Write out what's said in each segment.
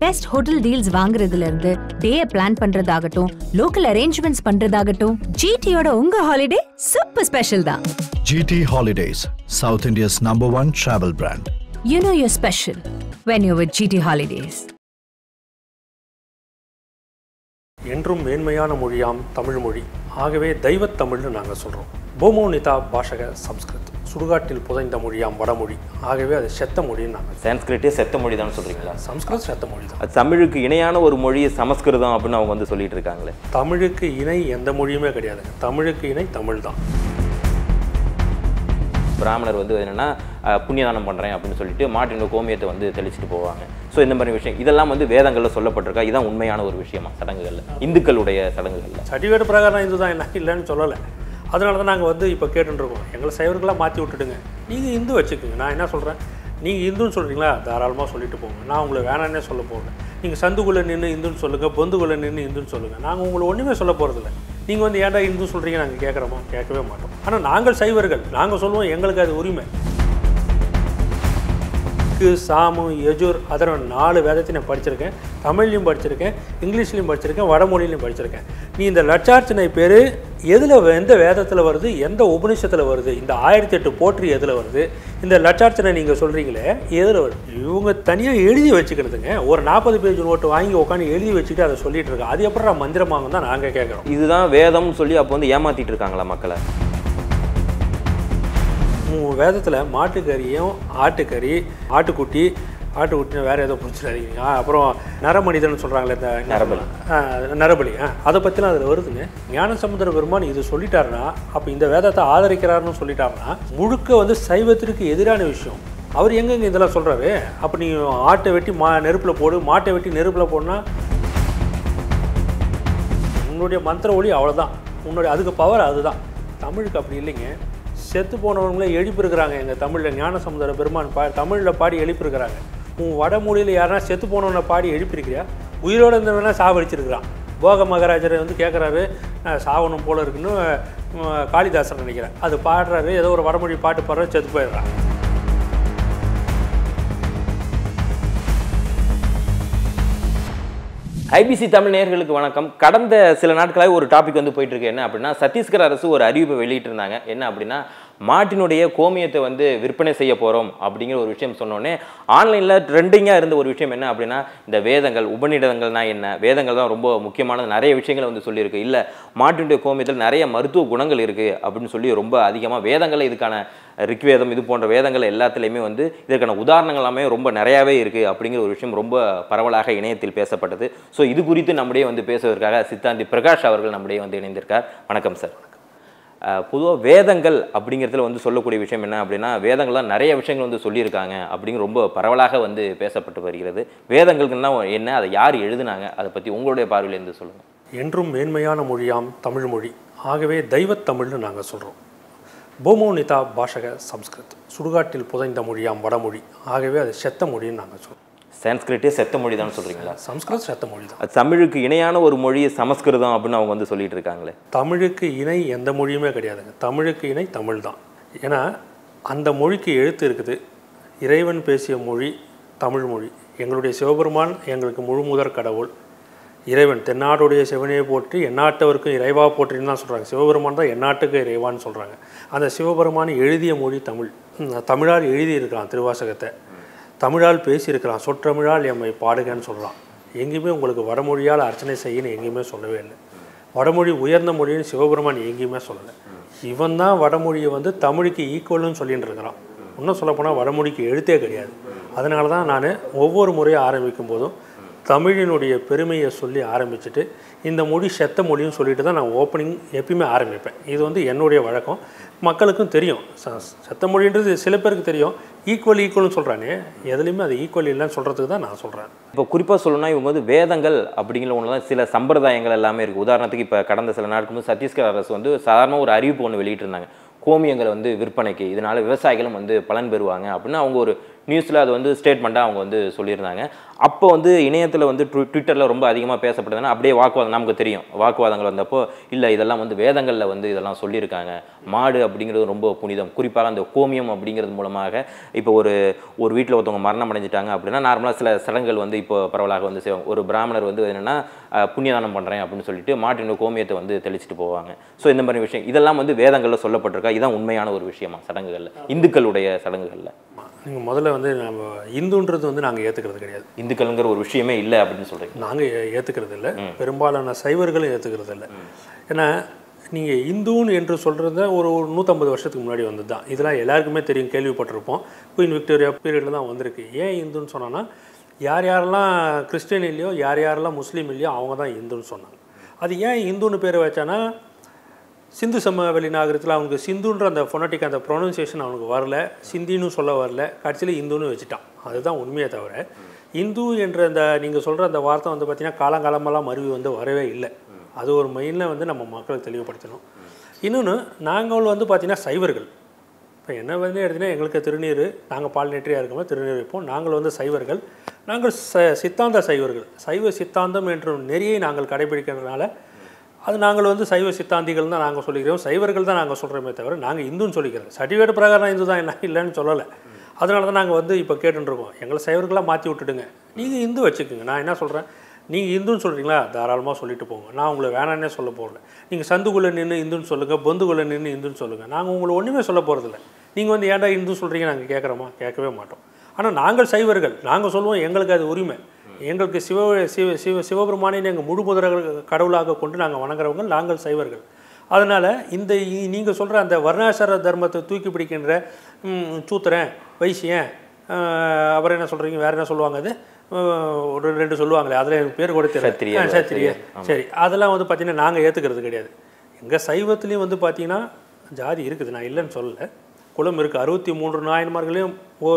Best hotel deals வாங்குறதுல இருந்து day plan பண்றதாகட்டும், லோக்கல் அரேஞ்ச்மெண்ட்ஸ் பண்றதாகட்டும், ஜிடியோட உங்க ஹாலிடே சூப்பர் ஸ்பெஷல் தான். GT Holidays, South India's #1 travel brand. You know you're special when you're with GT Holidays. என்றும் மேன்மையான மொழியாம் தமிழ் மொழி. ஆகவே தெய்வத் தமிழ்னு நாங்கள் சொல்கிறோம். போமோனிதா பாஷக சம்ஸ்கிருத், சுடுகாட்டில் புதைந்த மொழியாம் வடமொழி. ஆகவே அது செத்த மொழின்னு நாங்கள். சான்ஸ்கிரிட்டே செத்த மொழி தான் சொல்கிறீங்களா? சம்ஸ்கிருத் செத்த மொழி தான். அது தமிழுக்கு இணையான ஒரு மொழி சமஸ்கிருதம் அப்படின்னு அவங்க வந்து சொல்லிட்டு இருக்காங்களே. தமிழுக்கு இணை எந்த மொழியுமே கிடையாதுங்க. தமிழுக்கு இணை தமிழ் தான். பிராமணர் வந்து என்னென்னா புண்ணியதானம் பண்ணுறேன் அப்படின்னு சொல்லிட்டு மாட்டினோட கோமியத்தை வந்து தெளிச்சுட்டு போவாங்க. ஸோ இந்த மாதிரி விஷயம் இதெல்லாம் வந்து வேதங்களில் சொல்லப்பட்டிருக்கா? இதுதான் உண்மையான ஒரு விஷயமா சடங்குகளில், இந்துக்களுடைய சடங்குகளில்? சர்டிஃபிகேட் பிரகாரம் இந்து தான், என்ன இல்லைன்னு சொல்லலை. அதனால தான் நாங்கள் வந்து இப்போ கேட்டுருக்கோம், எங்களை சைவர்களாக மாற்றி விட்டுடுங்க, நீங்கள் இந்து வச்சுக்கோங்க. நான் என்ன சொல்கிறேன், நீங்கள் இந்துன்னு சொல்கிறீங்களா, தாராளமாக சொல்லிட்டு போங்க. நான் உங்களை வேணான்னே சொல்ல போகிறேன். நீங்கள் சந்துக்குள்ளே நின்று இந்துன்னு சொல்லுங்கள், பொந்துக்குள்ளே நின்று இந்துன்னு சொல்லுங்கள். நாங்கள் உங்களை ஒன்றுமே சொல்ல போகிறதில்ல. நீங்கள் வந்து ஏன்டா இந்து சொல்கிறீங்க நாங்கள் கேட்குறோமா? கேட்கவே மாட்டோம். ஆனால் நாங்கள் சைவர்கள், நாங்கள் சொல்லுவோம், எங்களுக்கு அது உரிமை. சாமு யஜுர் அதர் 4 வேதத்தையும் நான் படிச்சிருக்கேன். தமிழ்லையும் படிச்சிருக்கேன், இங்கிலீஷ்லையும் படிச்சிருக்கேன், வடமொழியிலையும் படிச்சிருக்கேன். நீ இந்த லட்சார்ச்சனை பேர் எதில், எந்த வேதத்தில் வருது, எந்த உபநிஷத்தில் வருது, இந்த 1008 போற்றி எதில் வருது, இந்த லட்சார்ச்சனை நீங்கள் சொல்கிறீங்களே எதில் வருது? இவங்க தனியாக எழுதி வச்சுக்கிறதுங்க. ஒரு 40 பேஜ் நோட்டு வாங்கி உட்காந்து எழுதி வச்சுட்டு அதை சொல்லிட்டு இருக்கேன். அது எப்படி மந்திரமாகும் தான் நாங்கள் கேட்குறோம். இதுதான் வேதம்னு சொல்லி அப்போ வந்து ஏமாற்றிட்டு இருக்காங்களா மக்களை? வேதத்தில் மாட்டுக்கறியும் ஆட்டுக்கறி, ஆட்டுக்குட்டின்னு வேறு ஏதோ பிடிச்சிடாதீங்க. அப்புறம் நரமனிதன் சொல்கிறாங்களே, இந்த நரபலி, அதை பற்றிலாம் அதில் வருதுங்க. ஞானசமுத்திர பெருமான் இது சொல்லிட்டாருன்னா, அப்போ இந்த வேதத்தை ஆதரிக்கிறாருன்னு சொல்லிட்டாருன்னா முழுக்க வந்து சைவத்திற்கு எதிரான விஷயம். அவர் எங்கெங்க இதெல்லாம் சொல்கிறாரு? அப்போ நீ ஆட்டை வெட்டி நெருப்பில் போடு, மாட்டை வெட்டி நெருப்பில் போடுனா உன்னுடைய மந்திர ஒளி அவ்வளோதான், உன்னுடைய அதுக்கு பவர் அதுதான். தமிழுக்கு அப்படி இல்லைங்க. செத்து போனவங்களே எழுப்பியிருக்கிறாங்க. எங்கள் தமிழில் ஞானசமுத்திர பெருமான் தமிழில் பாடி எழுப்பியிருக்கிறாங்க. உன் வடமொழியில் யாருன்னா செத்து போனவனை பாடி எழுப்பியிருக்கிறியா? உயிரோடு இருந்தவனா சாவடிச்சிருக்கிறான். போக மகாராஜரை வந்து கேட்குறாரு, சாவணும் போல இருக்குன்னு காளிதாசன் நினைக்கிறேன். அது பாடுறாரு, ஏதோ ஒரு வடமொழி பாட்டு பாடுறாரு, செத்து போயிடுறான். ஐபிசி தமிழ் நேயர்களுக்கு வணக்கம். கடந்த சில நாட்களாக ஒரு டாபிக் வந்து போயிட்டு இருக்கு. என்ன அப்படின்னா, சத்தீஸ்கர் அரசு ஒரு அறிவிப்பை வெளியிட்டிருந்தாங்க. என்ன அப்படின்னா, மாட்டினுடைய கோமியத்தை வந்து விற்பனை செய்ய போகிறோம் அப்படிங்கிற ஒரு விஷயம் சொன்னோடனே ஆன்லைனில் ட்ரெண்டிங்காக இருந்த ஒரு விஷயம் என்ன அப்படின்னா, இந்த வேதங்கள் உபநிடதங்கள்னா என்ன, வேதங்கள் தான் ரொம்ப முக்கியமானது, நிறைய விஷயங்களை வந்து சொல்லியிருக்கு, இல்லை மாட்டினுடைய கோமியத்தில் நிறைய மருத்துவ குணங்கள் இருக்குது அப்படின்னு சொல்லி ரொம்ப அதிகமாக வேதங்களை, இதுக்கான ரிக்வேதம் இது போன்ற வேதங்கள் எல்லாத்துலேயுமே வந்து இதற்கான உதாரணங்கள் எல்லாமே ரொம்ப நிறையாவே இருக்குது அப்படிங்கிற ஒரு விஷயம் ரொம்ப பரவலாக இணையத்தில் பேசப்பட்டது. ஸோ இது குறித்து நம்முடைய வந்து பேசுவதற்காக சித்தாந்தி பிரகாஷ் அவர்கள் நம்முடைய வந்து இணைந்திருக்கார். வணக்கம் சார். பொதுவாக வேதங்கள் அப்படிங்கிறதுல வந்து சொல்லக்கூடிய விஷயம் என்ன அப்படின்னா, வேதங்கள்லாம் நிறைய விஷயங்கள் வந்து சொல்லியிருக்காங்க அப்படிங்கிற ரொம்ப பரவலாக வந்து பேசப்பட்டு வருகிறது. வேதங்கள்னா என்ன, அதை யார் எழுதுனாங்க, அதை பற்றி உங்களுடைய பார்வையிலேருந்து சொல்லுங்கள். என்றும் மேன்மையான மொழியாம் தமிழ் மொழி. ஆகவே தெய்வத் தமிழ்னு நாங்கள் சொல்கிறோம். போமோனிதா பாஷக சம்ஸ்கிருத், சுடுகாட்டில் புதைந்த மொழியாம் வடமொழி. ஆகவே அது செத்த மொழின்னு நாங்கள் சொல்கிறோம். சான்ஸ்கிரிட்டே செத்த மொழி தான் சொல்கிறீங்களா? சம்ஸ்கிருத் செத்த மொழி தான். அது தமிழுக்கு இணையான ஒரு மொழி சமஸ்கிருதம் அப்படின்னு அவங்க வந்து சொல்லிட்டு இருக்காங்களே. தமிழுக்கு இணை எந்த மொழியுமே கிடையாதுங்க. தமிழுக்கு இணை தமிழ் தான். ஏன்னா அந்த மொழிக்கு எழுத்து இருக்குது. இறைவன் பேசிய மொழி தமிழ் மொழி. எங்களுடைய சிவபெருமான் எங்களுக்கு முழு முதற் கடவுள். இறைவன் தென்னாடுடைய சிவனையை போற்றி எந்நாட்டவருக்கும் இறைவா போற்றின்னு தான் சொல்கிறாங்க. சிவபெருமான் தான் எந்நாட்டுக்கு இறைவான்னு சொல்கிறாங்க. அந்த சிவபெருமான் எழுதிய மொழி தமிழ். தமிழால் எழுதியிருக்கிறான் திருவாசகத்தை, தமிழால் பேசியிருக்கிறான். சொற்றமிழால் எம்மை பாடுகன்னு சொல்கிறான். எங்கேயுமே உங்களுக்கு வடமொழியால் அர்ச்சனை செய்யன்னு எங்கேயுமே சொல்லவே இல்லை. வடமொழி உயர்ந்த மொழின்னு சிவபெருமான் எங்கேயுமே சொல்லலை. இவன் தான் வடமொழியை வந்து தமிழுக்கு ஈக்குவல்னு சொல்லிட்டு இருக்கிறான். இன்னும் சொல்லப்போனால் வடமொழிக்கு எழுத்தே கிடையாது. அதனால தான் நான் ஒவ்வொரு முறையும் ஆரம்பிக்கும் போதும் தமிழினுடைய பெருமையை சொல்லி ஆரம்பிச்சுட்டு இந்த மொழி செத்த மொழின்னு சொல்லிட்டு தான் நான் ஓப்பனிங் எப்பயுமே ஆரம்பிப்பேன். இது வந்து என்னுடைய வழக்கம். மக்களுக்கும் தெரியும். செத்த மொழின்றது சில பேருக்கு தெரியும். ஈக்குவல்னு சொல்கிறானே, எதுலேயுமே அது ஈக்குவல் இல்லைன்னு சொல்கிறதுக்கு தான் நான் சொல்கிறேன். இப்போ குறிப்பாக சொல்லணும்னா, இவங்க வந்து வேதங்கள் அப்படிங்கிற ஒன்று தான் சில சம்பிரதாயங்கள் எல்லாமே இருக்குது. உதாரணத்துக்கு இப்போ கடந்த சில நாட்களுக்கு முன்பு சத்தீஸ்கர் அரசு வந்து சாதாரண ஒரு அறிவிப்பு ஒன்று வெளியிட்டிருந்தாங்க. கோமியங்களை வந்து விற்பனைக்கு, இதனால் விவசாயிகளும் வந்து பலன் பெறுவாங்க அப்படின்னு அவங்க ஒரு நியூஸில் அது வந்து ஸ்டேட்மெண்ட்டாக அவங்க வந்து சொல்லியிருந்தாங்க. அப்போ வந்து இணையத்தில் வந்து ட்விட்டரில் ரொம்ப அதிகமாக பேசப்படுதுன்னா அப்படியே வாக்குவாதம் நமக்கு தெரியும். வாக்குவாதங்கள் வந்தப்போ இல்லை இதெல்லாம் வந்து வேதங்களில் வந்து இதெல்லாம் சொல்லியிருக்காங்க. மாடு அப்படிங்கிறது ரொம்ப புனிதம். குறிப்பாக அந்த கோமியம் அப்படிங்கிறது மூலமாக இப்போ ஒரு வீட்டில் ஒருத்தவங்க மரணம் அடைஞ்சிட்டாங்க அப்படின்னா நார்மலாக சில சடங்குகள் வந்து இப்போ பரவலாக வந்து செய்வாங்க. ஒரு பிராமணர் வந்து என்னென்னா புண்ணியதானம் பண்ணுறேன் அப்படின்னு சொல்லிட்டு மாட்டினோட கோமியத்தை வந்து தெளிச்சிட்டு போவாங்க. ஸோ இந்த மாதிரி விஷயம் இதெல்லாம் வந்து வேதங்களில் சொல்லப்பட்டிருக்கா? இதுதான் உண்மையான ஒரு விஷயமா சடங்குகளில், இந்துக்களுடைய சடங்குகளில்? நீங்கள் முதல்ல வந்து நம்ம இந்துன்றது வந்து நாங்கள் ஏற்றுக்கிறது கிடையாது. இந்துக்கள்ங்கிற ஒரு விஷயமே இல்லை அப்படின்னு சொல்கிறீங்க. நாங்கள் ஏற்றுக்கிறது இல்லை, பெரும்பாலான சைவர்களும் ஏற்றுக்கிறது இல்லை. ஏன்னா நீங்கள் இந்துன்னு என்று சொல்கிறத ஒரு 150 வருஷத்துக்கு முன்னாடி வந்தது தான். இதெல்லாம் எல்லாருக்குமே தெரியும், கேள்விப்பட்டிருப்போம். குயின் விக்டோரியா பீரியடில் தான் வந்திருக்கு. ஏன் இந்துன்னு சொன்னோன்னா, யார் யாரெல்லாம் கிறிஸ்டின் இல்லையோ யார் யாரெல்லாம் முஸ்லீம் இல்லையோ அவங்க தான் இந்துன்னு சொன்னாங்க. அது ஏன் இந்துன்னு பேர் வச்சானா, சிந்து சமவெளி நாகரிகத்தில் அவனுக்கு சிந்துன்ற அந்த ஃபொனட்டிக் அந்த ப்ரொனன்சியேஷன் அவனுக்கு வரல, சிந்தின்னு சொல்ல வரல, கடைசியில் இந்துன்னு வச்சுட்டான். அதுதான் உண்மையை தவிர இந்து என்ற அந்த நீங்கள் சொல்கிற அந்த வார்த்தை வந்து பார்த்திங்கன்னா காலங்காலமெல்லாம் மருவி வந்து வரவே இல்லை. அது ஒரு மெயினில் வந்து நம்ம மக்களுக்கு தெளிவுபடுத்தணும். இன்னொன்று, நாங்கள் வந்து பார்த்திங்கன்னா சைவர்கள். இப்போ என்ன வந்து எடுத்திங்கன்னா எங்களுக்கு திருநீர், நாங்கள் பால் நேற்றியாக இருக்கோம், திருநீர் வைப்போம். நாங்கள் வந்து சைவர்கள், நாங்கள் சித்தாந்த சைவர்கள். சைவ சித்தாந்தம் என்ற நெறியை நாங்கள் கடைபிடிக்கிறதுனால அது நாங்கள் வந்து சைவ சித்தாந்திகள் தான் நாங்கள் சொல்லிக்கிறோம், சைவர்கள் தான் நாங்கள் சொல்கிறோமே தவிர நாங்கள் இந்துன்னு சொல்லிக்கிறோம். சர்டிஃபிகேட் பிரகாரம் இந்து தான் என்ன இல்லைன்னு சொல்லலை. அதனால தான் நாங்கள் வந்து இப்போ கேட்டுருக்கோம், எங்களை சைவர்களாக மாற்றி விட்டுடுங்க, நீங்கள் இந்து வச்சுக்கோங்க. நான் என்ன சொல்கிறேன், நீங்கள் இந்துன்னு சொல்கிறீங்களா, தாராளமாக சொல்லிட்டு போங்க, நான் உங்களை வேணான்னே சொல்ல போகல. நீங்கள் சந்துக்குள்ளே நின்று இந்துன்னு சொல்லுங்கள், பொந்துக்குள்ளே நின்று இந்துன்னு சொல்லுங்கள், நாங்கள் உங்களை ஒன்றுமே சொல்ல போகிறதில்ல. நீங்கள் வந்து ஏன்டா இந்து சொல்கிறீங்க நாங்கள் கேட்குறோமா? கேட்கவே மாட்டோம். ஆனால் நாங்கள் சைவர்கள், நாங்கள் சொல்லுவோம், எங்களுக்கு அது உரிமை. எங்களுக்கு சிவபெருமானை எங்கள் முழு முதல் கடவுளாக கொண்டு நாங்கள் வணங்குறவங்க நாங்கள் சைவர்கள். அதனால் இந்த நீங்கள் சொல்கிற அந்த வர்ணாசிர தர்மத்தை தூக்கி பிடிக்கின்ற சூத்திரன், வைசியன், அப்புறம் என்ன சொல்கிறீங்க, வேறு என்ன சொல்லுவாங்க, அது ஒரு 2 சொல்லுவாங்களே, அதில் எனக்கு பேர் கூட தெரியல, சத்திரிய. சரி, அதெல்லாம் வந்து பார்த்திங்கன்னா நாங்கள் ஏற்றுக்கிறது கிடையாது. எங்கள் சைவத்துலேயும் வந்து பார்த்திங்கன்னா ஜாதி இருக்குது, நான் இல்லைன்னு சொல்லலை. குலம் இருக்குது. 63 நாயன்மார்களையும்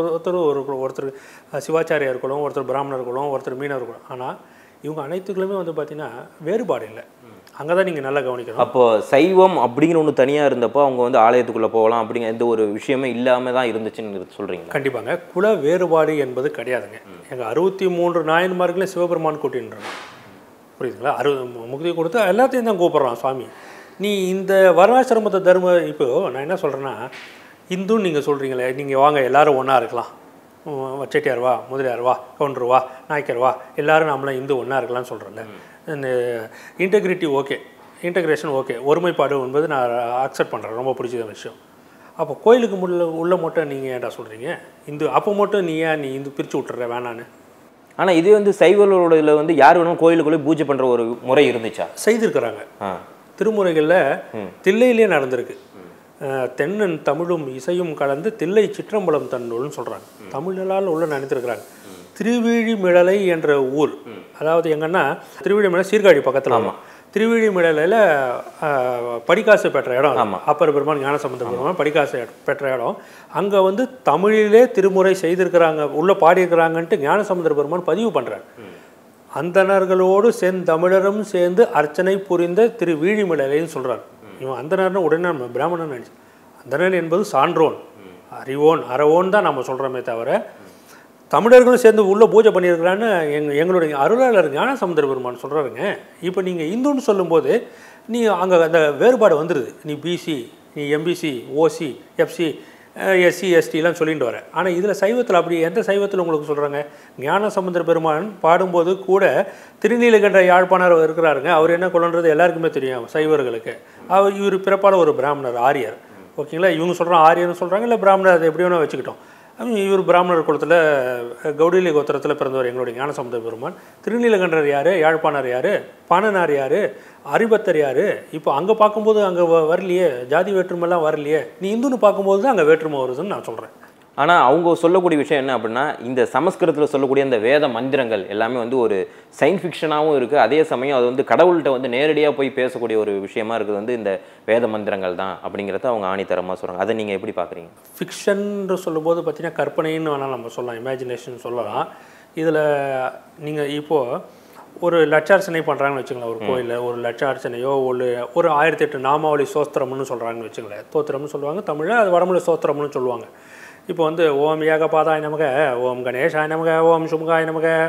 ஒருத்தர் சிவாச்சாரியார் குலம், ஒருத்தர் பிராமணர் குலம், ஒருத்தர் மீனவர் குலம். ஆனால் இவங்க அனைத்துக்குள்ளுமே வந்து பார்த்திங்கன்னா வேறுபாடு இல்லை. அங்கே தான் நீங்கள் நல்லா கவனிக்கணும். அப்போது சைவம் அப்படிங்கிற ஒன்று தனியாக இருந்தப்போ அவங்க வந்து ஆலயத்துக்குள்ளே போகலாம் அப்படிங்கிற எந்த ஒரு விஷயமே இல்லாமல் தான் இருந்துச்சுன்னு சொல்கிறீங்க? கண்டிப்பாங்க. குல வேறுபாடு என்பது கிடையாதுங்க. எங்கள் 63 நாயன்மார்களையும் சிவபெருமான் கூட்டின்றாங்க, புரியுதுங்களா? முக்தி கொடுத்து எல்லாத்தையும் தான் கூப்பிட்றான் சுவாமி. நீ இந்த வர்ணாசிரமத்தை தர்ம இப்போ நான் என்ன சொல்கிறேன்னா, இந்துன்னு நீங்கள் சொல்கிறீங்களே, நீங்கள் வாங்க எல்லோரும் ஒன்றா இருக்கலாம், செட்டியார் வா, முதலியார் வா, கவுண்டர் வா, நாய்க்கர் வா, எல்லோரும் நம்மளாம் இந்து ஒன்றா இருக்கலாம்னு சொல்கிறேன்ல. இந்த இன்டெகிரிட்டி ஓகே, இன்டெகிரேஷன் ஓகே, ஒருமைப்பாடு என்பது நான் அக்செப்ட் பண்ணுறேன், ரொம்ப பிடிச்ச விஷயம். அப்போ கோயிலுக்கு உள்ள மட்டும் நீங்கள் ஏன்டா சொல்கிறீங்க இந்து, அப்போ மட்டும் நீ இந்து பிரித்து விட்டுற வேணான்னு? ஆனால் இது வந்து சைவர்களோட இதில் வந்து யார் வேணும் கோயிலுக்குள்ளே பூஜை பண்ணுற ஒரு முறை இருந்துச்சா? செய்திருக்கிறாங்க. திருமுறைகளில் தில்லையிலே நடந்திருக்கு. தென்னன் தமிழும் இசையும் கலந்து தில்லை சிற்றம்பலம் தன்னூல்னு சொல்கிறாங்க. தமிழால் உள்ள நினைத்திருக்கிறாங்க. திருவிழிமிழலை என்ற ஊர், அதாவது எங்கன்னா திருவிழிமிழலை சீர்காழி பக்கத்தில். ஆமாம், திருவிழிமிழலையில் படிக்காசு பெற்ற இடம். அப்பர் பெருமான் ஞானசம்பந்த பெருமான் படிக்காசு பெற்ற இடம். அங்கே வந்து தமிழிலே திருமுறை செய்திருக்கிறாங்க, உள்ளே பாடியிருக்கிறாங்கன்ட்டு ஞானசம்பந்த பெருமான் பதிவு பண்ணுறாங்க. அந்தணர்களோடு செந்தமிழரும் சேர்ந்து அர்ச்சனை புரிந்த திருவிழிமிழலைன்னு சொல்கிறாங்க. இவன் அந்தணர்னு உடனே நம்ம பிராமணன் நினச்சி, அந்தணன் என்பது சான்றோன், அறிவோன், அறவோன் தான் நம்ம சொல்கிறோமே தவிர தமிழர்களும் சேர்ந்து உள்ளே பூஜை பண்ணியிருக்கிறான்னு எங்களுடைய அருளாளர் ஞானசமுத்திர பெருமான் சொல்கிறாருங்க. இப்போ நீங்கள் இந்துன்னு சொல்லும்போது நீ அங்கே அந்த வேறுபாடு வந்துடுது. நீ பிசி, நீ எம்பிசி, ஓசி, எஃப்சி, எஸ்சி, எஸ்டிலாம் சொல்லிட்டு வர. ஆனால் இதில் சைவத்தில் அப்படி எந்த சைவத்தில் உங்களுக்கு சொல்கிறாங்க? ஞானசமுத்திர பெருமான் பாடும்போது கூட திருநீலகண்ட யாழ்ப்பாணர் இருக்கிறாருங்க. அவர் என்ன கொள்ளுன்றது எல்லாருக்குமே தெரியும் சைவர்களுக்கு. இவர் பிறப்பால் ஒரு பிராமணர், ஆரியர். ஓகேங்களா? இவங்க சொல்கிறாங்க ஆரியர்னு சொல்கிறாங்க, இல்லை பிராமணர், அதை எப்படி வேணால் வச்சுக்கிட்டோம். இவர் பிராமணர் குலத்தில் கௌடிலிய கோத்திரத்தில் பிறந்தவர் எங்களுடைய ஞானசமுத்திர பெருமான். திருநீலகண்டர் யார், யாழ்ப்பாணர் யார், பாணனார் யார், அறிபத்தர் யார்? இப்போ அங்கே பார்க்கும்போது அங்கே வரலையே, ஜாதி வேற்றுமெல்லாம் வரலையே. நீ இந்துன்னு பார்க்கும்போது தான் அங்கே வேற்றுமை வருதுன்னு நான் சொல்கிறேன். ஆனால் அவங்க சொல்லக்கூடிய விஷயம் என்ன அப்படின்னா, இந்த சமஸ்கிருதத்தில் சொல்லக்கூடிய அந்த வேத மந்திரங்கள் எல்லாமே வந்து ஒரு சயின்ஸ் ஃபிக்ஷனாகவும் இருக்குது, அதே சமயம் அது வந்து கடவுள்கிட்ட வந்து நேரடியாக போய் பேசக்கூடிய ஒரு விஷயமா இருக்குது வந்து இந்த வேத மந்திரங்கள் தான் அப்படிங்கிறத அவங்க ஆணித்தரமாக சொல்கிறாங்க. அதை நீங்கள் எப்படி பார்க்குறீங்க? ஃபிக்ஷன் சொல்லும்போது பார்த்தீங்கன்னா கற்பனைன்னு வேணால் நம்ம சொல்லலாம், இமேஜினேஷன் சொல்லலாம். இதில் நீங்கள் இப்போது ஒரு லட்சார்ச்சனை பண்ணுறாங்கன்னு வச்சுங்களேன், ஒரு கோயிலில் ஒரு லட்சார்ச்சனையோ ஒரு 1008 நாமாவளி சோஸ்திரம்னு சொல்கிறாங்கன்னு வச்சுங்களேன். தோத்திரம்னு சொல்லுவாங்க தமிழில், அது வடமொழி சோஸ்திரம்னு சொல்லுவாங்க. இப்போ வந்து ஓம் ஏகபாதாய நமக, ஓம் கணேஷாய நமக, ஓம் சுமுகாய நமக,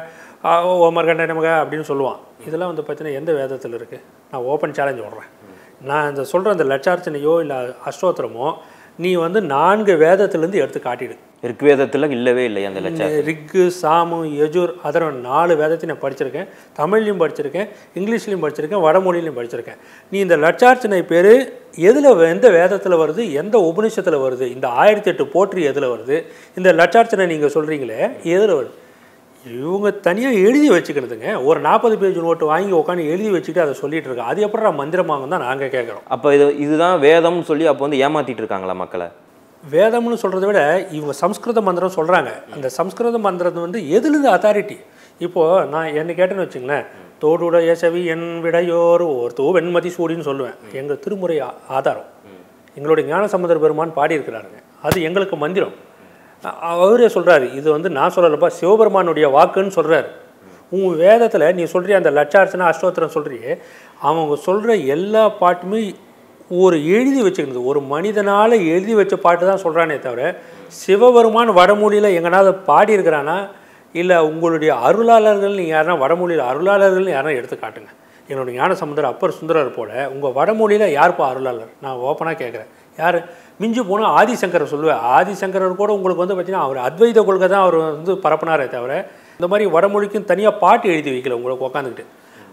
ஓமர்கண்ட நமக அப்படின்னு சொல்லுவான். இதெல்லாம் வந்து பார்த்தீங்கன்னா எந்த வேதத்தில் இருக்குது? நான் ஓப்பன் சேலஞ்ச் விட்றேன். நான் இந்த சொல்கிற அந்த லட்சார்ச்சனையோ இல்லை அஷ்டோத்திரமோ நீ வந்து 4 வேதத்துலேருந்து எடுத்து காட்டிடு. ரிக்வேதத்தில் இல்லவே இல்லை அந்த லட்சம். ரிக்கு, சாமு, யஜுர், அதர் 4 வேதத்தையும் நான் படிச்சிருக்கேன். தமிழ்லையும் படிச்சிருக்கேன், இங்கிலீஷ்லையும் படிச்சிருக்கேன், வடமொழியிலையும் படிச்சிருக்கேன். நீ இந்த லட்சார்ச்சனை பேர் எதில், எந்த வேதத்தில் வருது, எந்த உபநிஷத்தில் வருது, இந்த 1008 போற்றி எதில் வருது, இந்த லட்சார்ச்சனை நீங்கள் சொல்கிறீங்களே எதில் வருது? இவங்க தனியாக எழுதி வச்சுக்கிறதுங்க. ஒரு 40 பேஜ் நோட்டு வாங்கி உட்காந்து எழுதி வச்சுட்டு அதை சொல்லிட்டு இருக்கேன். அது எப்படி மந்திரமாகும் தான் நாங்கள் கேட்குறோம். அப்போ இதுதான் வேதம்னு சொல்லி அப்போ வந்து ஏமாற்றிட்டு இருக்காங்களா மக்களை? வேதம்னு சொல்கிறத விட இவங்க சம்ஸ்கிருத மந்திரம் சொல்கிறாங்க. அந்த சம்ஸ்கிருத மந்திரம் வந்து எதுலேருந்து அத்தாரிட்டி? இப்போது நான் என்ன கேட்டேன்னு வச்சுங்களேன், தோடுடைய செவி என் விடையோர் ஒருத்தோ வெண்மதி சூடின்னு சொல்லுவேன். எங்கள் திருமுறை ஆதாரம், எங்களுடைய ஞானசம்பந்தர் பெருமான் பாடியிருக்கிறாருங்க. அது எங்களுக்கு மந்திரம். அவரே சொல்கிறாரு, இது வந்து நான் சொல்லலப்பா, சிவபெருமானுடைய வாக்குன்னு சொல்கிறாரு. உங்கள் வேதத்தில் நீ சொல்கிறிய அந்த லட்சார்ச்சனை அஷ்டோத்திரம் சொல்கிறியே, அவங்க சொல்கிற எல்லா பாட்டுமே ஒரு எழுதி வச்சுக்கிறது, ஒரு மனிதனால் எழுதி வச்ச பாட்டு தான் சொல்கிறானே தவிர சிவபெருமான் வடமொழியில் எங்கனாவது பாடியிருக்கிறானா இல்லை உங்களுடைய அருளாளர்கள் நீங்கள் யாருன்னா வடமொழியில் அருளாளர்கள்னு யாருன்னா எடுத்து காட்டுங்க. என்னுடைய ஞானசம்பந்தர் அப்பர் சுந்தரர் போல உங்கள் வடமொழியில் யார்ப்பா அருளாளர்? நான் ஓப்பனாக கேட்குறேன். யார்? மிஞ்சி போனால் ஆதிசங்கரை சொல்லுவேன். ஆதிசங்கரர் கூட உங்களுக்கு வந்து பார்த்தீங்கன்னா அவர் அத்வைத கொள்கை தான் அவர் வந்து பரப்புனாரே தவிர இந்த மாதிரி வடமொழிக்கும் தனியாக பாட்டு எழுதி வைக்கல உங்களுக்கு உட்காந்துக்கிட்டு.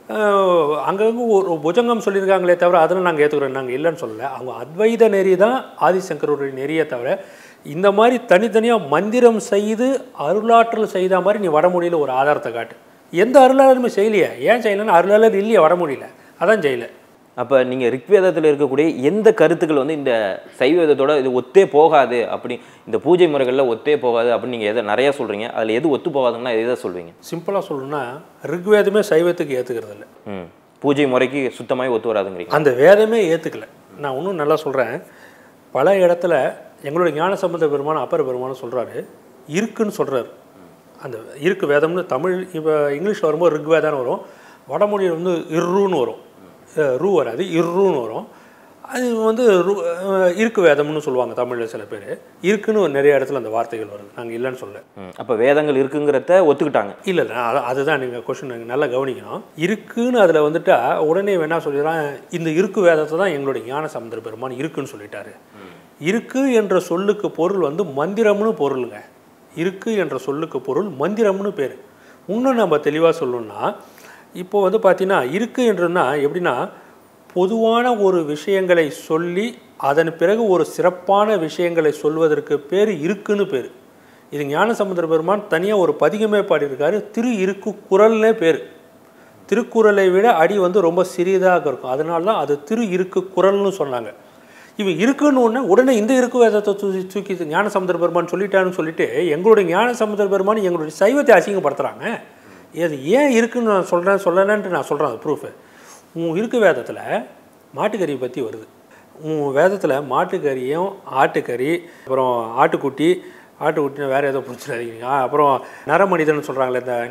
அங்கங்கே ஒரு புஜங்கம் சொல்லியிருக்காங்களே தவிர அதெல்லாம் நாங்கள் ஏற்றுக்கிறோம், நாங்கள் இல்லைன்னு சொல்லலை. அவங்க அத்வைத நெறி தான் ஆதிசங்கருடைய நெறியை தவிர இந்த மாதிரி தனித்தனியாக மந்திரம் செய்து அருளாற்றல் செய்த மாதிரி நீ வடமொழியில் ஒரு ஆதாரத்தை காட்டு. எந்த அருளாளருமே செய்யலையே. ஏன் செய்யலைன்னு அருளாளர் இல்லையே வடமொழியில், அதான் செய்யலை. அப்போ நீங்கள் ரிக்வேதத்தில் இருக்கக்கூடிய எந்த கருத்துக்கள் வந்து இந்த சைவவேதத்தோட இது ஒத்தே போகாது, அப்படி இந்த பூஜை முறைகளில் ஒத்தே போகாது அப்படின்னு நீங்கள் எதை நிறையா சொல்கிறீங்க, அதில் எது ஒத்து போகாதுன்னா எதை சொல்வீங்க? சிம்பிளாக சொல்லணும்னா ரிக்வேதமே சைவத்துக்கு ஏற்றுக்கிறது இல்லை. பூஜை முறைக்கு சுத்தமாக ஒத்து வராதுங்கிறீங்க. அந்த வேதமே ஏற்றுக்கல. நான் இன்னும் நல்லா சொல்கிறேன். பல இடத்துல எங்களுடைய ஞானசம்பந்த பெருமான் அப்பர் பெருமானும் சொல்கிறாரு, இருக்குன்னு சொல்கிறாரு. அந்த இருக்கு வேதம்னு தமிழ் இப்போ இங்கிலீஷில் வரும்போது ரிக்வேதான்னு வரும், வடமொழியில் வந்து இர்ருன்னு வரும், ரூ வராது, இர்ருன்னு வரும். அது வந்து இருக்கு வேதம்னு சொல்லுவாங்க தமிழில் சில பேர். இருக்குன்னு நிறைய இடத்துல அந்த வார்த்தைகள் வருது, நாங்கள் இல்லைன்னு சொல்ல. அப்போ வேதங்கள் இருக்குங்கிறத ஒத்துக்கிட்டாங்க? இல்லை இல்லை, அதுதான் நீங்கள் கொஸ்டின் நீங்கள் நல்லா கவனிக்கணும். இருக்குன்னு அதில் வந்துட்டா உடனே வேணா சொல்லிடுறான், இந்த இருக்கு வேதத்தை தான் எங்களுடைய ஞானசம்பந்தர் பெருமான் இருக்குன்னு சொல்லிட்டாரு. இருக்கு என்ற சொல்லுக்கு பொருள் வந்து மந்திரம்னு பொருளுங்க. இருக்கு என்ற சொல்லுக்கு பொருள் மந்திரம்னு பேர். இன்னும் நம்ம தெளிவாக சொல்லணும்னா, இப்போது வந்து பார்த்தீங்கன்னா இருக்கு என்றுன்னா எப்படின்னா, பொதுவான ஒரு விஷயங்களை சொல்லி அதன் பிறகு ஒரு சிறப்பான விஷயங்களை சொல்வதற்கு பேர் இருக்குன்னு பேர். இது ஞானசம்பந்தர் பெருமான் தனியாக ஒரு பதிகமே பாடியிருக்காரு, திரு இருக்கு குறள்னே பேர். திருக்குறளை விட அடி வந்து ரொம்ப சிறியதாக இருக்கும், அதனால தான் அது திரு இருக்கு குறள்னு சொன்னாங்க. இவன் இருக்குன்னு உடனே இந்த இருக்கு வேதத்தை தூக்கி ஞானசம்பந்தர் பெருமான் சொல்லிட்டான்னு சொல்லிட்டு எங்களுடைய ஞானசம்பந்தர் பெருமான் எங்களுடைய சைவத்தை அசிங்கப்படுத்துகிறாங்க. இது ஏன் இருக்குன்னு நான் சொல்கிறேன் சொல்லலைன்ட்டு நான் சொல்கிறேன். அது ப்ரூஃபு. உன் இருக்கு வேதத்தில் மாட்டுக்கறியை பற்றி வருது. உன் வேதத்தில் மாட்டுக்கறியும் ஆட்டுக்கறி அப்புறம் ஆட்டுக்குட்டினா வேறு ஏதோ பிடிச்சிடாதீங்க, அப்புறம் நரமனிதன் சொல்கிறாங்களே இந்த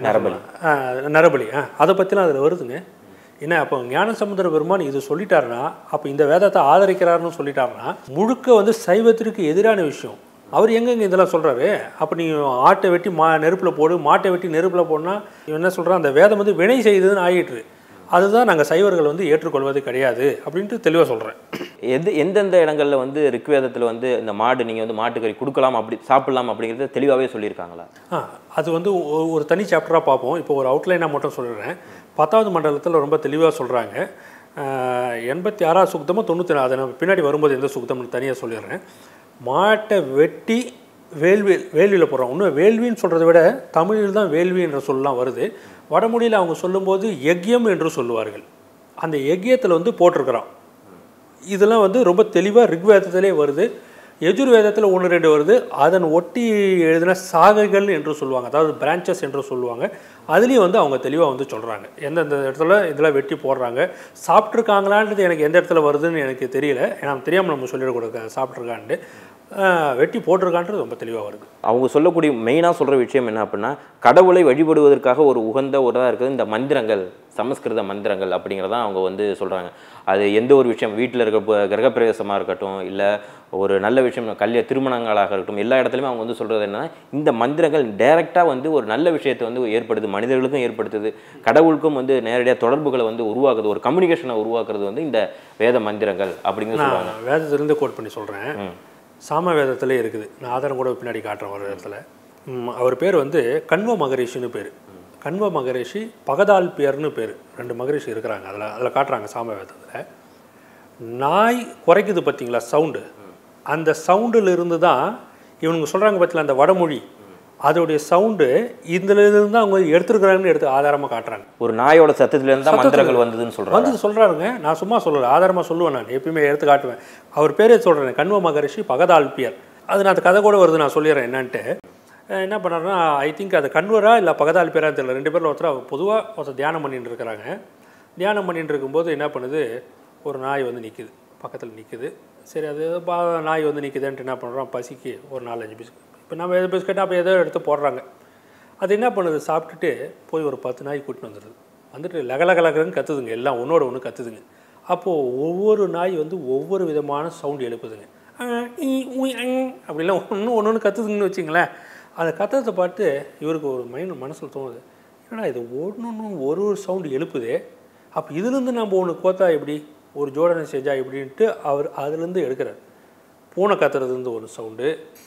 நரபலி, அதை பற்றிலாம் அதில் வருதுங்க. என்ன அப்போ ஞானசம்பந்தர் பெருமான் இது சொல்லிட்டாருன்னா அப்போ இந்த வேதத்தை ஆதரிக்கிறாருன்னு சொல்லிட்டாருன்னா முழுக்க வந்து சைவத்திற்கு எதிரான விஷயம். அவர் எங்கெங்கே இதெல்லாம் சொல்கிறாரு? அப்போ நீ ஆட்டை வெட்டி நெருப்பில் போடு, மாட்டை வெட்டி நெருப்பில் போடனா இவன் என்ன சொல்கிறான், அந்த வேதம் வந்து வினை செய்ததுன்னு ஆகிட்டுரு. அதுதான் நாங்கள் சைவர்கள் வந்து ஏற்றுக்கொள்வது கிடையாது அப்படின்ட்டு தெளிவாக சொல்கிறேன். எந்தெந்த இடங்களில் வந்து ரிக்வேதத்தில் வந்து இந்த மாடு நீங்கள் வந்து மாட்டுக்கறி கொடுக்கலாம், அப்படி சாப்பிடலாம் அப்படிங்கிறத தெளிவாகவே சொல்லியிருக்காங்களா? அது வந்து ஒரு தனி சாப்டராக பார்ப்போம். இப்போ ஒரு அவுட்லைனாக மட்டும் சொல்கிறேன். 10வது மண்டலத்தில் ரொம்ப தெளிவாக சொல்கிறாங்க. 86 சுத்தமும் 94, அதை நம்ம பின்னாடி வரும்போது எந்த சுத்தம்னு தனியாக சொல்லிடுறேன். மாட்டை வெட்டி வேள்வியில் போடுறோம். இன்னும் வேள்வின்னு சொல்கிறத விட தமிழில் தான் வேள்வி என்ற சொல்லலாம் வருது. வடமொழியில் அவங்க சொல்லும்போது யக்யம் என்று சொல்லுவார்கள். அந்த யக்யத்தில் வந்து போட்டிருக்கிறான். இதெல்லாம் வந்து ரொம்ப தெளிவாக ரிக்வேதத்திலே வருது. யஜுர்வேதத்தில் 1-2 வருது. அதன் ஒட்டி எழுதின சாகைகள் என்று சொல்லுவாங்க, அதாவது பிரான்ச்சஸ் என்று சொல்லுவாங்க. அதுலேயும் வந்து அவங்க தெளிவாக வந்து சொல்கிறாங்க எந்தெந்த இடத்துல இதெல்லாம் வெட்டி போடுறாங்க. சாப்பிட்ருக்காங்களான்றது எனக்கு எந்த இடத்துல வருதுன்னு எனக்கு தெரியல, ஏன்னா தெரியாமல் நம்ம சொல்லிடக்கூடாது சாப்பிட்ருக்கான்ட்டு. வெட்டி போட்டிருக்கான்றது ரொம்ப தெளிவாக வருது. அவங்க சொல்லக்கூடிய மெயினாக சொல்கிற விஷயம் என்ன அப்படின்னா, கடவுளை வழிபடுவதற்காக ஒரு உகந்த ஒரு இருக்குது இந்த மந்திரங்கள், சமஸ்கிருத மந்திரங்கள் அப்படிங்கிறதான் அவங்க வந்து சொல்கிறாங்க. அது எந்த ஒரு விஷயம் வீட்டில் இருக்க கிரகப்பிரவேசமாக இருக்கட்டும், இல்லை ஒரு நல்ல விஷயம் திருமணங்களாக இருக்கட்டும், எல்லா இடத்துலையுமே அவங்க வந்து சொல்கிறது என்னன்னா, இந்த மந்திரங்கள் டைரெக்டாக வந்து ஒரு நல்ல விஷயத்தை வந்து ஏற்படுது, மனிதர்களுக்கும் ஏற்படுத்துது, கடவுளுக்கும் வந்து நேரடியாக தொடர்புகளை வந்து உருவாக்குது, ஒரு கம்யூனிகேஷனை உருவாக்குறது வந்து இந்த வேத மந்திரங்கள் அப்படிங்கிறது சொல்லுவாங்க. வேதத்திலிருந்து கோட் பண்ணி சொல்கிறேன். சாம வேதத்திலே இருக்குது. நான் ஆதாரம் கூட பின்னாடி காட்டுறேன் ஒரு இடத்துல. அவர் பேர் வந்து கண்வ மகரிஷின்னு பேர். கண்வ மகரிஷி, பகதால்பியர்னு பேர். 2 மகரிஷி இருக்கிறாங்க. அதில் காட்டுறாங்க சாம வேதத்தில். நாய் குறைக்குது பார்த்தீங்களா சவுண்டு, அந்த சவுண்டில் இருந்து தான் இவனுங்க சொல்கிறாங்க பார்த்தீங்களா அந்த வடமொழி, அதோடைய சவுண்டு இதுலேருந்து தான் அவங்க எடுத்துருக்குறாங்கன்னு எடுத்து ஆதாரமாக காட்டுறாங்க. ஒரு நாயோட சத்தத்துலேருந்து தான் மந்திரங்கள் வந்ததுன்னு சொல்கிறாருங்க. நான் சும்மா சொல்லலை, ஆதாரமாக சொல்லுவேன். நான் எப்பயுமே எடுத்து காட்டுவேன். அவர் பேரே சொல்கிறேன், கண்வ மகரிஷி பகதால்பியர். அது நான் அந்த கதை கூட வருது, நான் சொல்லிடுறேன் என்னன்ட்டு. என்ன பண்ணாருன்னா, ஐ திங்க் அது கண்வரா இல்லை பகதால்பியரான்னு தெரியல, 2 பேரில் ஒருத்தர் தியானம் பண்ணிட்டு இருக்கிறாங்க. தியானம் பண்ணிட்டு இருக்கும்போது என்ன பண்ணுது, ஒரு நாய் வந்து நிற்குது, பக்கத்தில் நிற்குது. சரி, அது நாய் வந்து நிற்குதுன்ட்டு என்ன பண்ணுறோம், பசிக்கு ஒரு 4-5 பிஸ்கட், இப்போ நம்ம எது பிஸ்கட் அப்போ ஏதோ எடுத்து போடுறாங்க. அது என்ன பண்ணுது, சாப்பிட்டுட்டு போய் ஒரு 10 நாய் கூட்டின்னு வந்துடுது. வந்துட்டு லகலகலகன்னு கத்துதுங்க, எல்லாம் ஒன்றோட ஒன்று கத்துதுங்க. அப்போது ஒவ்வொரு நாய் வந்து ஒவ்வொரு விதமான சவுண்டு எழுப்புதுங்க. அப்படிலாம் ஒன்று கத்துதுங்கன்னு வச்சுங்களேன். அதை கத்துறதை பார்த்து இவருக்கு ஒரு மனசில் தோணுது, ஏன்னா இது ஒரு சவுண்டு எழுப்புதே, அப்போ இதுலேருந்து நம்ம ஒன்று கோத்தா எப்படி, ஒரு ஜோடனை செஞ்சா எப்படின்ட்டு அவர் அதுலேருந்து எடுக்கிறார். பூனை கத்துறதுலேருந்து ஒரு சவுண்டு,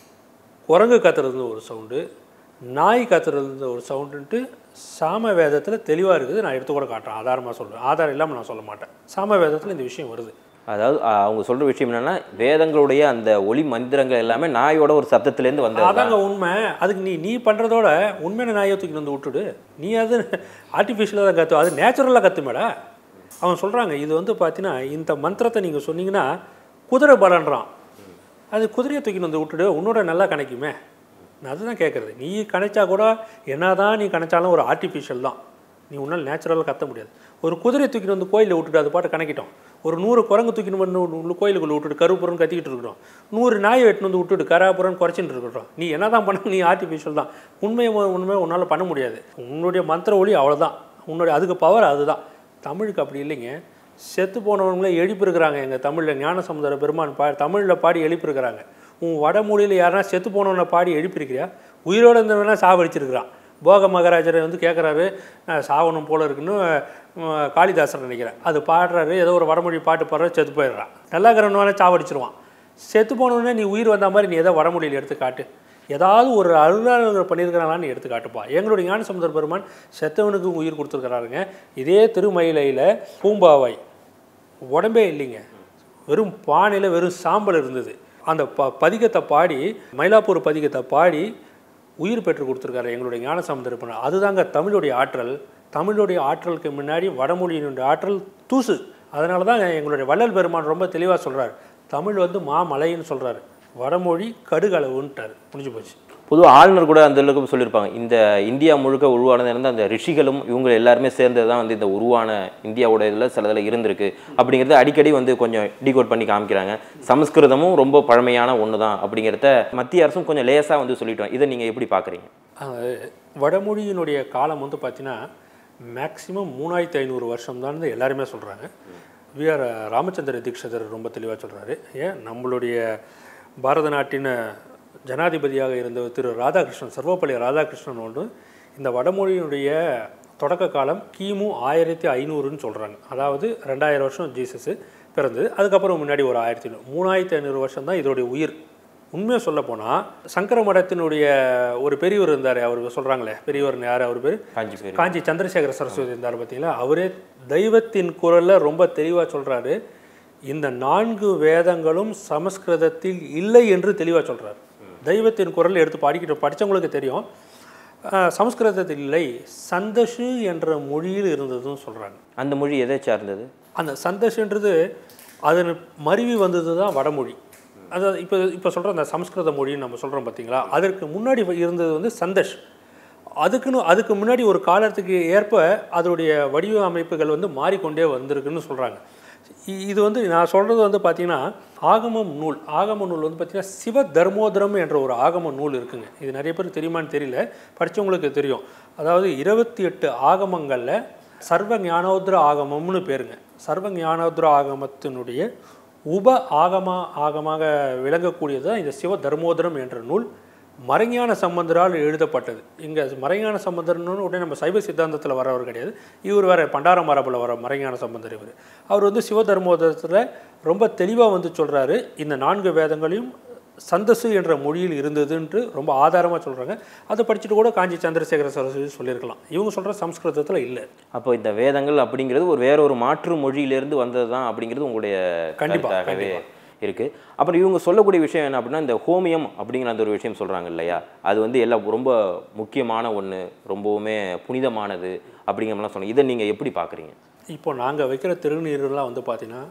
குரங்கு கத்துறதுலேருந்து ஒரு சவுண்டு, நாய் கத்துறதுலேருந்து ஒரு சவுண்டுன்ட்டு சாம வேதத்தில் தெளிவாக இருக்குது. நான் எடுத்து கூட காட்டுறேன், ஆதாரமாக சொல்கிறேன். ஆதாரம் இல்லாமல் நான் சொல்ல மாட்டேன். சாம வேதத்தில் இந்த விஷயம் வருது. அதாவது அவங்க சொல்கிற விஷயம் என்னென்னா, வேதங்களுடைய அந்த ஒளி மந்திரங்கள் எல்லாமே நாயோட ஒரு சத்தத்துலேருந்து வந்தது. அதாங்க உண்மை. அதுக்கு நீ பண்ணுறதோட உண்மையான நாயை தூக்கி வந்து விட்டுடு. நீ அது ஆர்டிஃபிஷியலாக தான் கற்று, அது நேச்சுரலாக கற்றுமேடா. அவன் சொல்கிறாங்க, இது வந்து பார்த்தீங்கன்னா இந்த மந்திரத்தை நீங்கள் சொன்னீங்கன்னா குதிரை பலன்றான், அது குதிரையை தூக்கின்னு வந்து விட்டுடு, உன்னோட நல்லா கணக்குமே. நான் அதுதான் கேட்குறது. நீ கணிச்சா கூட என்ன தான் நீ கணிச்சாலும் ஒரு ஆர்டிஃபிஷியல் தான், நீ உன்னால் நேச்சுரலாக கத்த முடியாது. ஒரு குதிரையை தூக்கின்னு வந்து கோயிலில் விட்டுட்டு அது பாட்டு கணக்கிட்டோம். ஒரு 100 குரங்கு தூக்கின்னு வந்து கோயிலுக்குள்ளே விட்டுட்டு கருப்புறன்னு கத்திக்கிட்டு இருக்கிறோம். 100 நாயை வெட்டின்னு வந்து விட்டுட்டு கராப்புறன்னு குறைச்சிட்டு இருக்கிறோம். நீ என்ன தான் பண்ண, நீ ஆர்டிஃபிஷியல் தான். உண்மையை உன்னால் பண்ண முடியாது. உன்னுடைய மந்திர ஒளி அவ்வளோதான், உன்னுடைய அதுக்கு பவர் அதுதான். தமிழுக்கு அப்படி இல்லைங்க. செத்து போனவங்களே எழுப்பியிருக்கிறாங்க. எங்கள் தமிழில் ஞானசமுதர பெருமான் தமிழில் பாடி எழுப்பியிருக்கிறாங்க. உன் வடமொழியில் யாருன்னா செத்து போனவனை பாடி எழுப்பியிருக்கிறியா? உயிரோடு இருந்தவனா சாவடிச்சிருக்கிறான். போக மகாராஜரை வந்து கேட்குறாரு, சாவணும் போல இருக்குன்னு காளிதாசன் நினைக்கிறேன். அது பாடுறாரு, ஏதோ ஒரு வடமொழி பாட்டு பாடுறாரு, செத்து போயிடுறான். நல்லா இருக்கிறவனே சாவடிச்சிருவான். செத்து போனவனே நீ உயிர் வந்த மாதிரி நீ ஏதோ வடமொழியில் எடுத்து காட்டு, ஏதாவது ஒரு அருளாளர் பண்ணியிருக்கிறாங்களான்னு எடுத்து காட்டுப்பா. எங்களுடைய ஞானசமுதர பெருமான் செத்தவனுக்கு உயிர் கொடுத்துருக்கிறாருங்க. இதே திருமயிலையில் பூம்பாவை உடம்பே இல்லைங்க, வெறும் பானையில் வெறும் சாம்பல் இருந்தது. அந்த பதிகத்தை பாடி, மயிலாப்பூர் பதிகத்தை பாடி உயிர் பெற்று கொடுத்துருக்காரு எங்களுடைய ஞானசமுதர பெருமான். அதுதாங்க தமிழுடைய ஆற்றல். தமிழுடைய ஆற்றலுக்கு முன்னாடி வடமொழியினுடைய ஆற்றல் தூசு. அதனால தான் எங்களுடைய வள்ளல் பெருமான் ரொம்ப தெளிவாக சொல்கிறார், தமிழ் வந்து மாமலைன்னு சொல்கிறாரு, வடமொழி கடுகளவுன்ட்டார். முடிஞ்சு போச்சு. பொதுவாக ஆளுநர் கூட அந்த அளவுக்கு சொல்லியிருப்பாங்க, இந்த இந்தியா முழுக்க உருவானது இருந்து அந்த ரிஷிகளும் இவங்க எல்லாருமே சேர்ந்தது தான் வந்து இந்த உருவான இந்தியாவோட இதில் சிலதில் இருந்திருக்கு அப்படிங்கிறத அடிக்கடி வந்து கொஞ்சம் டீகோட் பண்ணி காமிக்கிறாங்க. சமஸ்கிருதமும் ரொம்ப பழமையான ஒன்று தான் அப்படிங்கிறத மத்திய அரசும் கொஞ்சம் லேசாக வந்து சொல்லிட்டோம். இதை நீங்கள் எப்படி பார்க்குறீங்க? வடமொழியினுடைய காலம் வந்து பார்த்தீங்கன்னா மேக்சிமம் 3500 வருஷம் தான் எல்லாருமே சொல்கிறாங்க. விஆர் ராமச்சந்திர தீக்ஷிதர் ரொம்ப தெளிவாக சொல்கிறாரு. ஏன் நம்மளுடைய பாரத நாட்டின் ஜனாதிபதியாக இருந்த திரு ராதாகிருஷ்ணன், சர்வப்பள்ளி ராதாகிருஷ்ணன் ஒன்று இந்த வடமொழியினுடைய தொடக்க காலம் கிமு 1500ன்னு சொல்கிறாங்க. அதாவது 2000 வருஷம் ஜீசஸ் பிறந்தது. அதுக்கப்புறம் முன்னாடி ஒரு 3500 வருஷம் தான் இதோடைய உயிர். உண்மையாக சொல்ல போனால் சங்கர மடத்தினுடைய ஒரு பெரியவர் இருந்தார், அவர் சொல்கிறாங்களே பெரியவர் யார், அவர் பேர் காஞ்சி சந்திரசேகர சரஸ்வதி இருந்தார் பார்த்தீங்களா. அவரே தெய்வத்தின் குரலில் ரொம்ப தெளிவாக சொல்கிறாரு, இந்த 4 வேதங்களும் சமஸ்கிருதத்தில் இல்லை என்று தெளிவாக சொல்கிறார். தெய்வத்தின் குரல் எடுத்து படித்தவங்களுக்கு தெரியும், சமஸ்கிருதத்தில் இல்லை, சந்தஷு என்ற மொழியில் இருந்ததுன்னு சொல்கிறாங்க. அந்த மொழி எதை சார்ந்தது? அந்த சந்தஷுன்றது அதன் மருவி வந்தது தான் வடமொழி. அதாவது இப்போ சொல்கிற அந்த சமஸ்கிருத மொழின்னு நம்ம சொல்கிறோம் பார்த்தீங்களா, அதற்கு முன்னாடி இருந்தது வந்து சந்தஷ். அதுக்கு முன்னாடி ஒரு காலத்துக்கு ஏற்ப அதனுடைய வடிவ அமைப்புகள் வந்து மாறிக்கொண்டே வந்திருக்குன்னு சொல்கிறாங்க. இது வந்து நான் சொல்கிறது வந்து பார்த்திங்கன்னா ஆகம நூல் வந்து பார்த்திங்கன்னா சிவ தர்மோதரம் என்ற ஒரு ஆகம நூல் இருக்குங்க. இது நிறைய பேருக்கு தெரியுமான்னு தெரியல, படித்தவங்களுக்கு தெரியும். அதாவது 28 ஆகமங்களில் சர்வ ஞானோத்ர ஆகமம்னு பேருங்க. சர்வ ஞானோத்ர ஆகமத்தினுடைய ஆகமாக விளங்கக்கூடியது தான் இந்த சிவ தர்மோதரம் என்ற நூல் மறைஞான சம்பந்தரால் எழுதப்பட்டது. இங்கே மறைஞான சம்பந்தர்னு உடனே நம்ம சைவ சித்தாந்தத்தில் வரவர் கிடையாது. இவர் வேறு பண்டார மரபில் வர மறைஞான சம்பந்தர். அவர் வந்து சிவ தர்மோதரத்தில் ரொம்ப தெளிவாக சொல்கிறாரு, இந்த 4 வேதங்களையும் சந்தசு என்ற மொழியில் இருந்ததுன்ட்டு ரொம்ப ஆதாரமாக சொல்கிறாங்க. அதை படிச்சுட்டு கூட காஞ்சி சந்திரசேகர சரஸ்வதி சொல்லியிருக்கலாம். இவங்க சொல்கிற சம்ஸ்கிருதத்தில் இல்லை. அப்போ இந்த வேதங்கள் அப்படிங்கிறது வேற ஒரு மாற்று மொழியிலேருந்து வந்தது தான் அப்படிங்கிறது உங்களுடைய கண்டிப்பாகவே இருக்குது. அப்புறம் இவங்க சொல்லக்கூடிய விஷயம் என்ன அப்படின்னா, இந்த ஹோமியம் அப்படிங்கிற அந்த ஒரு விஷயம் சொல்கிறாங்க இல்லையா, அது எல்லாம் ரொம்ப முக்கியமான ஒன்று, ரொம்பவுமே புனிதமானது அப்படிங்கிற மாதிரிலாம் சொன்னாங்க. இதை நீங்கள் எப்படி பார்க்குறீங்க? இப்போ நாங்கள் வைக்கிற திருநீரெலாம் பார்த்தீங்கன்னா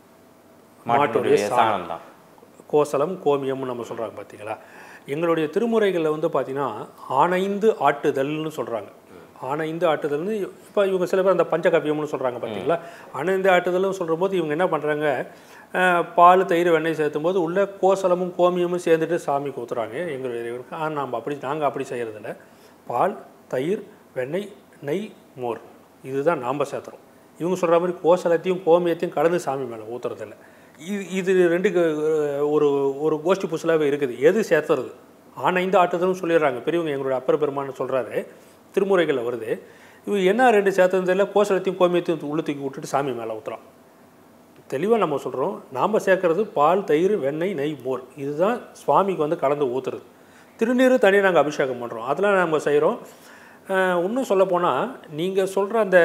மாட்டுடைய சாணம் தான், கோசலம் கோமியம்னு நம்ம சொல்கிறாங்க பார்த்தீங்களா. எங்களுடைய திருமுறைகளில் பார்த்தீங்கன்னா ஆனைந்து ஆட்டுதல்னு சொல்கிறாங்க. ஆனைந்து ஆட்டுதல்னு இப்போ இவங்க சில பேர் அந்த பஞ்சகவ்யம்னு சொல்கிறாங்க பார்த்தீங்களா. ஆனைந்து ஆட்டுதல்னு சொல்கிற போது இவங்க என்ன பண்ணுறாங்க, பால் தயிர் வெண்ணெய் சேர்த்தும் போது உள்ள கோசலமும் கோமியமும் சேர்ந்துட்டு சாமிக்கு ஊற்றுறாங்க எங்களுடைய இறைவனுக்கு. ஆனால் நாங்கள் அப்படி செய்கிறதில்ல. பால் தயிர் வெண்ணெய் நெய் மோர் இதுதான் நாம் சேர்த்துறோம். இவங்க சொல்கிற மாதிரி கோசலத்தையும் கோமியத்தையும் கலந்து சாமி மேலே ஊற்றுறதில்ல. இது ரெண்டுக்கு ஒரு கோஷ்டி புதுசாகவே இருக்குது. எது சேர்த்துறது ஆனைந்து ஆட்டுதல்னு சொல்லிடுறாங்க பெரியவங்க. எங்களுடைய அப்பர் பெருமான்னு சொல்கிறாரு, திருமுறைகளில் வருது. இவங்க என்ன 2 சேர்த்தது இல்லை, கோசலத்தையும் கோமியத்தையும் உள்ள தூக்கி விட்டுட்டு சாமி மேலே ஊற்றுறோம். தெளிவாக நம்ம சொல்கிறோம், நாம் சேர்க்கறது பால் தயிர் வெண்ணெய் நெய் மோர் இதுதான் சுவாமிக்கு கலந்து ஊற்றுறது. திருநீர் தனியாக நாங்கள் அபிஷேகம் பண்ணுறோம், அதெல்லாம் நம்ம செய்கிறோம். இன்னும் சொல்லப்போனால் நீங்கள் சொல்கிற அந்த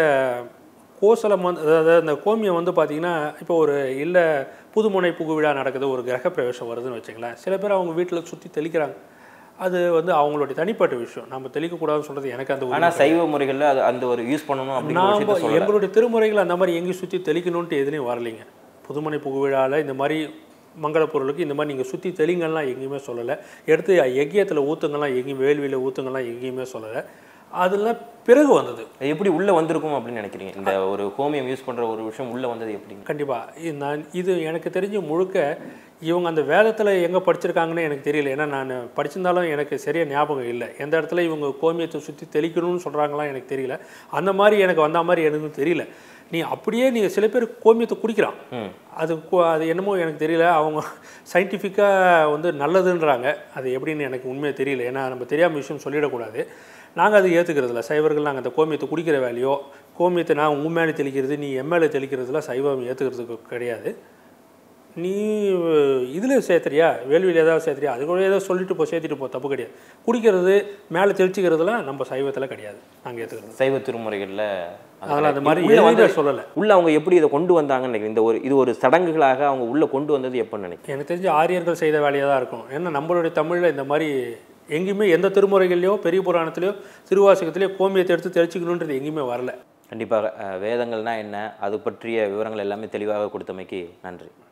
கோசலம் அதாவது அந்த கோமியம் பார்த்திங்கன்னா, இப்போ ஒரு இல்லை புதுமுனை புகு விழா நடக்குது, ஒரு கிரகப்பிரவேசம் வருதுன்னு வச்சுங்களேன். சில பேர் அவங்க வீட்டில் சுற்றி தெளிக்கிறாங்க. அது அவங்களுடைய தனிப்பட்ட விஷயம், நம்ம தெளிக்கக்கூடாதுன்னு சொல்கிறது எனக்கு அந்த. ஆனால் சைவ முறைகளில் அது அந்த ஒரு யூஸ் பண்ணணும் அப்படின்னு எங்களுடைய திருமுறைகள் அந்த மாதிரி எங்கேயும் சுற்றி தெளிக்கணுன்ட்டு எதுலேயும் வரலைங்க. புதுமனை புகுவிழாவில் இந்த மாதிரி மங்கள பொருளுக்கு இந்த மாதிரி நீங்கள் சுற்றி தெளிங்கள்லாம் எங்கேயுமே சொல்லலை. எடுத்து யக்கியத்தில் ஊற்றுங்கள்லாம் எங்கேயும் வேள்வியில் ஊற்றுங்கள்லாம் எங்கேயுமே சொல்லலை. அதெல்லாம் பிறகு வந்தது. எப்படி உள்ளே வந்திருக்கும் அப்படின்னு நினைக்கிறீங்க? இந்த ஒரு ஹோமியம் யூஸ் பண்ணுற ஒரு விஷயம் உள்ளே வந்தது எப்படி? கண்டிப்பாக இது எனக்கு தெரிஞ்ச முழுக்க இவங்க அந்த வேதத்தில் எங்கே படிச்சிருக்காங்கன்னு எனக்கு தெரியல. ஏன்னா நான் படிச்சிருந்தாலும் எனக்கு சரியாக ஞாபகம் இல்லை. எந்த இடத்துல இவங்க கோமியத்தை சுற்றி தெளிக்கணும்னு சொல்கிறாங்களாம் எனக்கு தெரியல. அந்த மாதிரி எனக்கு வந்த மாதிரி எனக்கு தெரியல. அப்படியே நீங்கள் சில பேர் கோமியத்தை குடிக்கிறான், அது என்னமோ எனக்கு தெரியல. அவங்க சயின்டிஃபிக்காக நல்லதுன்றாங்க. அது எப்படின்னு எனக்கு உண்மையாக தெரியல. ஏன்னா நம்ம தெரியாமல் விஷயம் சொல்லிடக்கூடாது. நாங்கள் அதை ஏற்றுக்கிறதில்ல. சைவர்கள் நாங்கள் அந்த கோமியத்தை குடிக்கிற வேலையோ, கோமியத்தை நான் உங்கள் மேலே தெளிக்கிறது நீ எம்எல்ஏ தெளிக்கிறதுல சைவம் ஏற்றுக்கிறதுக்கு கிடையாது. நீ இதில் சேர்த்துறியா, வேள்வியில் ஏதாவது சேர்த்துறியா, அது கூட ஏதாவது சொல்லிட்டு சேர்த்துட்டு தப்பு கிடையாது. குடிக்கிறது மேலே தெளிச்சிக்கிறதுலாம் நம்ம சைவத்தில் கிடையாது, நாங்கள் ஏற்றுக்கிறது. சைவ திருமுறைகளில் அதெல்லாம் அந்த மாதிரி சொல்லலை. உள்ள அவங்க எப்படி இதை கொண்டு வந்தாங்கன்னு நினைக்கிறேன். இது ஒரு சடங்குகளாக அவங்க உள்ளே கொண்டு வந்தது எப்போன்னு நினைக்கிறேன். எனக்கு தெரிஞ்சு ஆரியர்கள் செய்த வேலையாக தான் இருக்கும். ஏன்னா நம்மளுடைய தமிழில் இந்த மாதிரி எங்கேயுமே எந்த திருமுறைகள்லையோ பெரிய புராணத்துலையோ திருவாசகத்திலையோ கோமியத்தை எடுத்து தெளிச்சிக்கணுன்றது எங்கேயுமே வரல. கண்டிப்பாக வேதங்கள்னால் என்ன, அது பற்றிய விவரங்கள் எல்லாமே தெளிவாக கொடுத்தமைக்கு நன்றி.